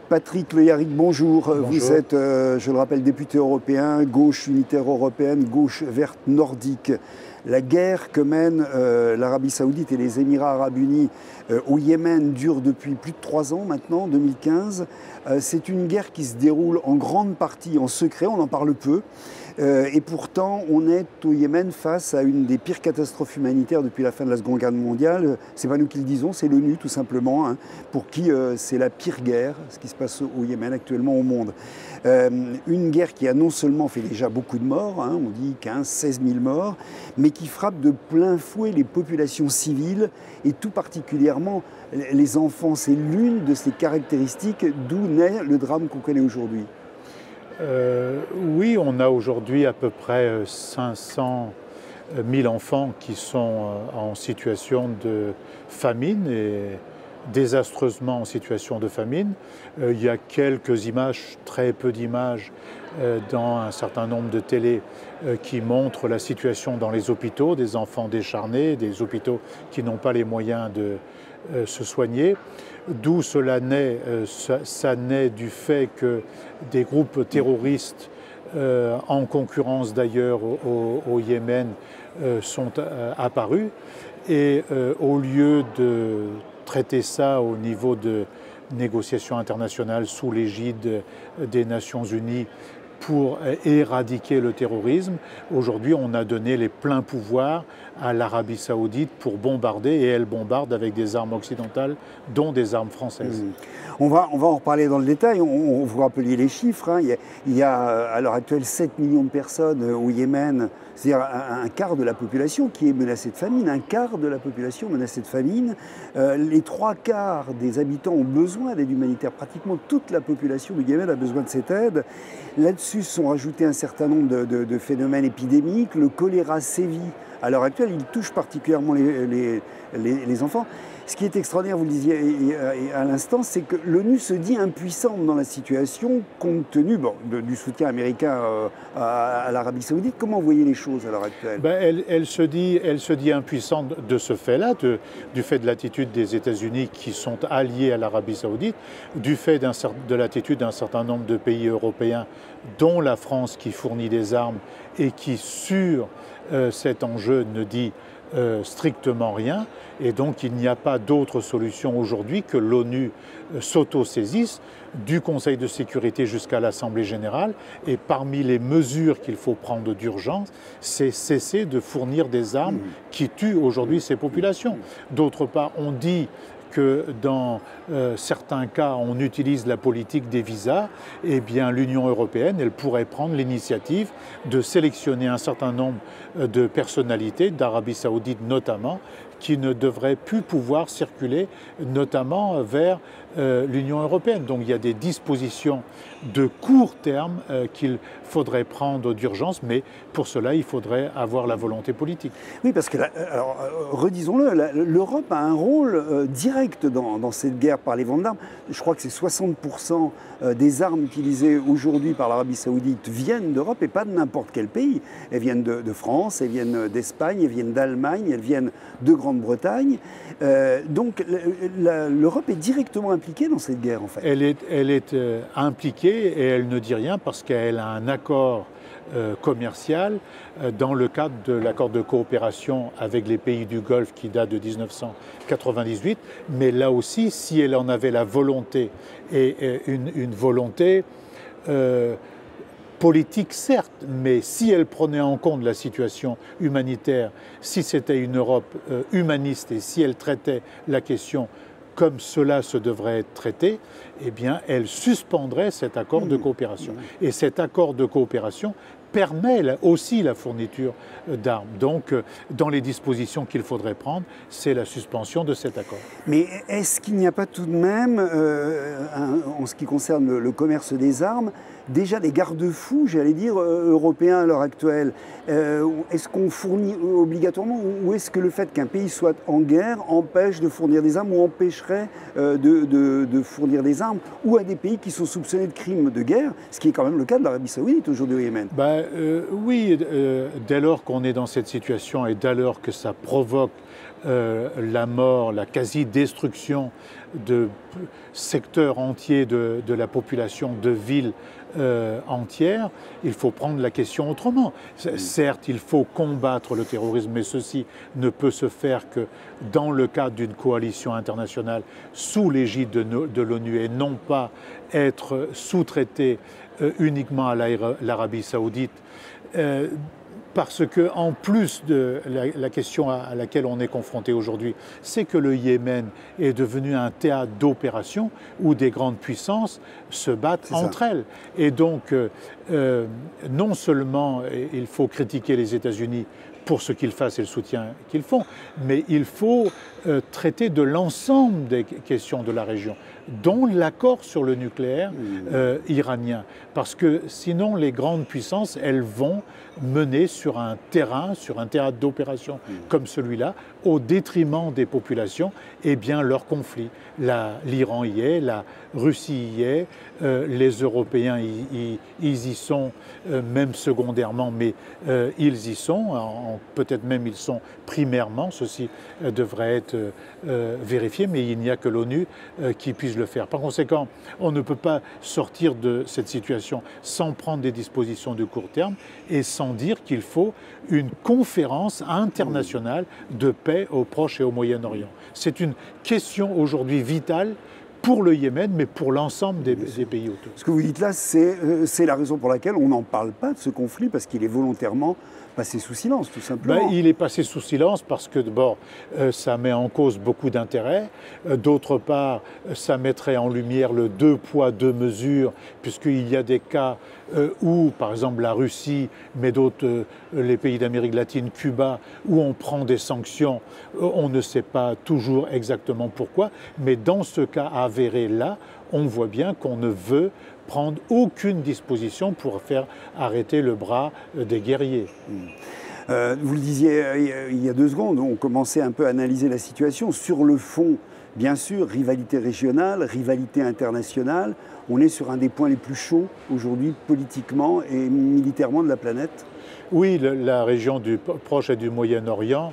Patrick Le Yarrick, bonjour. Bonjour. Vous êtes, je le rappelle, député européen, gauche unitaire européenne, gauche verte nordique. La guerre que mènent l'Arabie Saoudite et les Émirats Arabes Unis au Yémen dure depuis plus de 3 ans maintenant, 2015. C'est une guerre qui se déroule en grande partie en secret, on en parle peu. Et pourtant, on est au Yémen face à une des pires catastrophes humanitaires depuis la fin de la Seconde Guerre mondiale. C'est pas nous qui le disons, c'est l'ONU tout simplement, hein, pour qui c'est la pire guerre, ce qui se passe au Yémen actuellement au monde. Une guerre qui a non seulement fait déjà beaucoup de morts, hein, on dit 15-16 000 morts, mais qui frappe de plein fouet les populations civiles et tout particulièrement les enfants. C'est l'une de ces caractéristiques d'où naît le drame qu'on connaît aujourd'hui. Oui, on a aujourd'hui à peu près 500 000 enfants qui sont en situation de famine et désastreusement en situation de famine. Il y a quelques images, très peu d'images dans un certain nombre de télés qui montrent la situation dans les hôpitaux, des enfants décharnés, des hôpitaux qui n'ont pas les moyens de se soigner. D'où cela naît, ça naît du fait que des groupes terroristes, en concurrence d'ailleurs au Yémen, sont apparus. Et au lieu de traiter ça au niveau de négociations internationales sous l'égide des Nations Unies pour éradiquer le terrorisme, aujourd'hui on a donné les pleins pouvoirs à l'Arabie Saoudite pour bombarder, et elle bombarde avec des armes occidentales, dont des armes françaises. On va en reparler dans le détail. On vous rappeliez les chiffres, hein. Il y a à l'heure actuelle 7 millions de personnes au Yémen, c'est-à-dire un quart de la population qui est menacée de famine, un quart de la population menacée de famine. Les 3/4 des habitants ont besoin d'aide humanitaire. Pratiquement toute la population du Yémen a besoin de cette aide. Là-dessus sont rajoutés un certain nombre de phénomènes épidémiques. Le choléra sévit. À l'heure actuelle, il touche particulièrement les enfants. Ce qui est extraordinaire, vous le disiez à l'instant, c'est que l'ONU se dit impuissante dans la situation compte tenu du soutien américain à l'Arabie Saoudite. Comment vous voyez les choses à l'heure actuelle? Elle se dit impuissante de ce fait-là, du fait de l'attitude des États-Unis qui sont alliés à l'Arabie Saoudite, du fait de l'attitude d'un certain nombre de pays européens, dont la France qui fournit des armes et qui, sur cet enjeu, ne dit strictement rien, et donc il n'y a pas d'autre solution aujourd'hui que l'ONU s'auto-saisisse du Conseil de sécurité jusqu'à l'Assemblée générale, et parmi les mesures qu'il faut prendre d'urgence, c'est cesser de fournir des armes qui tuent aujourd'hui ces populations. D'autre part, on dit que dans certains cas, on utilise la politique des visas, eh bien l'Union européenne, elle pourrait prendre l'initiative de sélectionner un certain nombre de personnalités, d'Arabie Saoudite notamment, qui ne devraient plus pouvoir circuler, notamment vers l'Union européenne. Donc il y a des dispositions de court terme qu'il faudrait prendre d'urgence, mais pour cela, il faudrait avoir la volonté politique. Oui, parce que, alors, redisons-le, l'Europe a un rôle direct dans cette guerre par les ventes d'armes. Je crois que c'est 60% des armes utilisées aujourd'hui par l'Arabie Saoudite viennent d'Europe et pas de n'importe quel pays. Elles viennent de France, elles viennent d'Espagne, elles viennent d'Allemagne, elles viennent de Grande-Bretagne. Donc l'Europe est directement impliquée dans cette guerre, en fait. Elle est impliquée et elle ne dit rien parce qu'elle a un accord commercial dans le cadre de l'accord de coopération avec les pays du Golfe qui date de 1998. Mais là aussi, si elle en avait la volonté, et une volonté politique certes, mais si elle prenait en compte la situation humanitaire, si c'était une Europe humaniste et si elle traitait la question comme cela se devrait être traité, eh bien, elle suspendrait cet accord de coopération. Et cet accord de coopération permet aussi la fourniture d'armes. Donc, dans les dispositions qu'il faudrait prendre, c'est la suspension de cet accord. Mais est-ce qu'il n'y a pas tout de même, en ce qui concerne le commerce des armes, déjà des garde-fous, j'allais dire, européens à l'heure actuelle? Est-ce qu'on fournit obligatoirement, ou est-ce que le fait qu'un pays soit en guerre empêche de fournir des armes ou empêcherait de fournir des armes? armes ou à des pays qui sont soupçonnés de crimes de guerre, ce qui est quand même le cas de l'Arabie Saoudite aujourd'hui au Yémen. Oui, dès lors qu'on est dans cette situation et dès lors que ça provoque la mort, la quasi-destruction de secteurs entiers de la population, de villes entières, il faut prendre la question autrement. Certes, il faut combattre le terrorisme, mais ceci ne peut se faire que dans le cadre d'une coalition internationale sous l'égide de l'ONU et non pas être sous-traité uniquement à l'Arabie Saoudite. Parce que, en plus de la question à laquelle on est confronté aujourd'hui, c'est que le Yémen est devenu un théâtre d'opération où des grandes puissances se battent entre elles. Et donc, non seulement il faut critiquer les États-Unis pour ce qu'ils fassent et le soutien qu'ils font, mais il faut traiter de l'ensemble des questions de la région, dont l'accord sur le nucléaire iranien. Parce que sinon, les grandes puissances, elles vont mener sur un théâtre d'opération comme celui-là, au détriment des populations, et bien leur conflit. L'Iran y est, la Russie y est, les Européens ils y sont, même secondairement, mais ils y sont, peut-être même ils sont primairement, ceci devrait être vérifié, mais il n'y a que l'ONU qui puisse le faire. Par conséquent, on ne peut pas sortir de cette situation sans prendre des dispositions de court terme et sans dire qu'il faut une conférence internationale de paix au Proche et au Moyen-Orient. C'est une question aujourd'hui vitale pour le Yémen, mais pour l'ensemble des pays autour. Ce que vous dites là, c'est la raison pour laquelle on n'en parle pas de ce conflit, parce qu'il est volontairement passé sous silence, tout simplement. Il est passé sous silence parce que d'abord, ça met en cause beaucoup d'intérêts. D'autre part, ça mettrait en lumière le deux poids, deux mesures, puisqu'il y a des cas où, par exemple, la Russie, mais d'autres, les pays d'Amérique latine, Cuba, où on prend des sanctions, on ne sait pas toujours exactement pourquoi, mais dans ce cas avéré là, on voit bien qu'on ne veut prendre aucune disposition pour faire arrêter le bras des guerriers. Vous le disiez il y a 2 secondes, on commençait un peu à analyser la situation. Sur le fond, bien sûr, rivalité régionale, rivalité internationale, on est sur un des points les plus chauds aujourd'hui politiquement et militairement de la planète. Oui, la région du Proche et du Moyen-Orient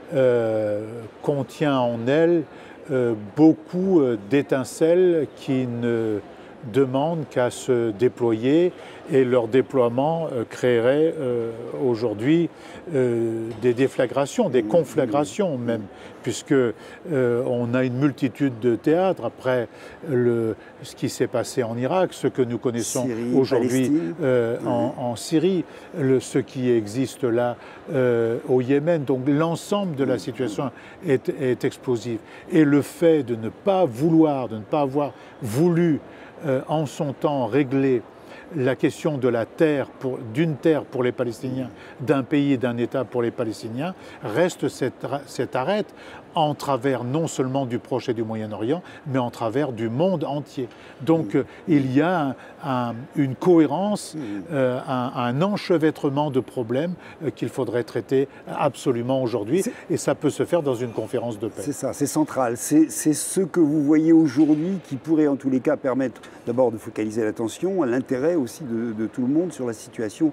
contient en elle beaucoup d'étincelles qui ne demandent qu'à se déployer, et leur déploiement créerait aujourd'hui des déflagrations, des conflagrations même, puisque on a une multitude de théâtres après ce qui s'est passé en Irak, ce que nous connaissons aujourd'hui en Syrie, ce qui existe là au Yémen. Donc l'ensemble de la situation est explosive. Et le fait de ne pas avoir voulu en son temps régler la question de la terre, d'une terre pour les Palestiniens, d'un pays et d'un État pour les Palestiniens, reste cette arête en travers non seulement du Proche et du Moyen-Orient, mais en travers du monde entier. Donc il y a une cohérence, un enchevêtrement de problèmes qu'il faudrait traiter absolument aujourd'hui, et ça peut se faire dans une conférence de paix. C'est ça, c'est central. C'est ce que vous voyez aujourd'hui qui pourrait en tous les cas permettre d'abord de focaliser l'attention, l'intérêt aussi de tout le monde sur la situation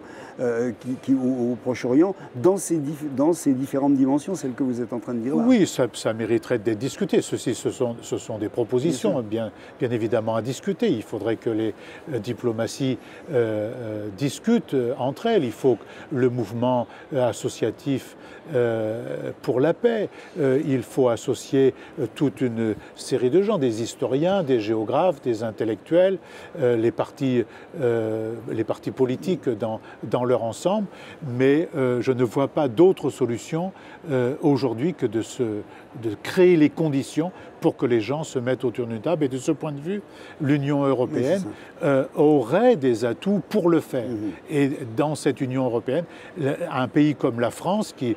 au Proche-Orient, dans ces différentes dimensions, celles que vous êtes en train de dire là. Oui, ça mériterait d'être discuté. Ce sont des propositions bien évidemment à discuter. Il faudrait que les diplomaties discutent entre elles. Il faut que le mouvement associatif pour la paix, il faut associer toute une série de gens, des historiens, des géographes, des intellectuels, les partis politiques dans leur ensemble, mais je ne vois pas d'autre solution aujourd'hui que de créer les conditions pour que les gens se mettent autour d'une table. Et de ce point de vue, l'Union européenne aurait des atouts pour le faire. Et dans cette Union européenne, un pays comme la France, qui,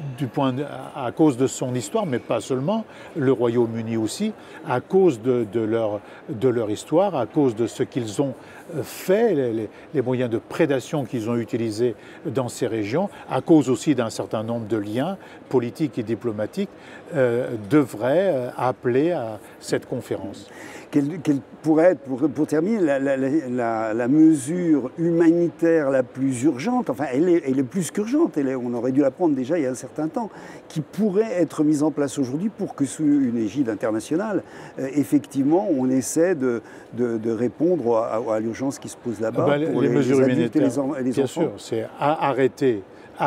à cause de son histoire, mais pas seulement, le Royaume-Uni aussi, à cause de leur histoire, à cause de ce qu'ils ont fait, les moyens de prédation qu'ils ont utilisés dans ces régions, à cause aussi d'un certain nombre de liens politiques et diplomatiques, devrait appeler à cette conférence. quelle pourrait être, pour terminer, la mesure humanitaire la plus urgente, enfin elle est plus qu'urgente, on aurait dû la prendre déjà il y a un certain temps, qui pourrait être mise en place aujourd'hui pour que sous une égide internationale, effectivement, on essaie de répondre à l'urgence qui se pose là-bas pour les mesures adultes humanitaires, et les bien enfants. sûr, c'est arrêter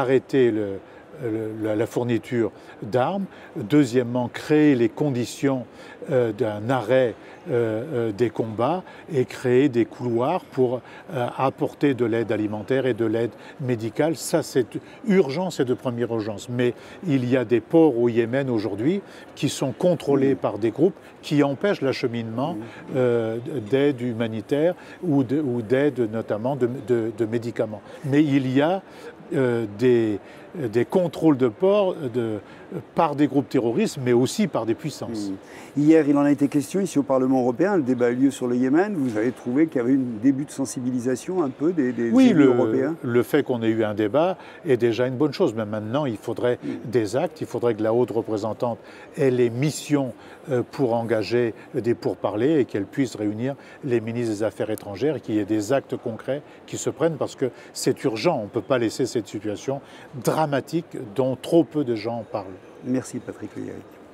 la fourniture d'armes. Deuxièmement, créer les conditions d'un arrêt des combats et créer des couloirs pour apporter de l'aide alimentaire et de l'aide médicale. Ça, c'est urgent, c'est de première urgence. Mais il y a des ports au Yémen aujourd'hui qui sont contrôlés par des groupes qui empêchent l'acheminement d'aide humanitaire ou d'aide notamment de médicaments. Mais il y a des contrôles de ports par des groupes terroristes, mais aussi par des puissances. Hier, il en a été question ici au Parlement européen, le débat a eu lieu sur le Yémen. Vous avez trouvé qu'il y avait un début de sensibilisation un peu des élus européens? Le fait qu'on ait eu un débat est déjà une bonne chose, mais maintenant il faudrait des actes, il faudrait que la haute représentante ait les missions pour engager des pourparlers et qu'elle puisse réunir les ministres des Affaires étrangères et qu'il y ait des actes concrets qui se prennent parce que c'est urgent, on ne peut pas laisser cette situation dramatique dont trop peu de gens parlent. Merci Patrick Le Héric.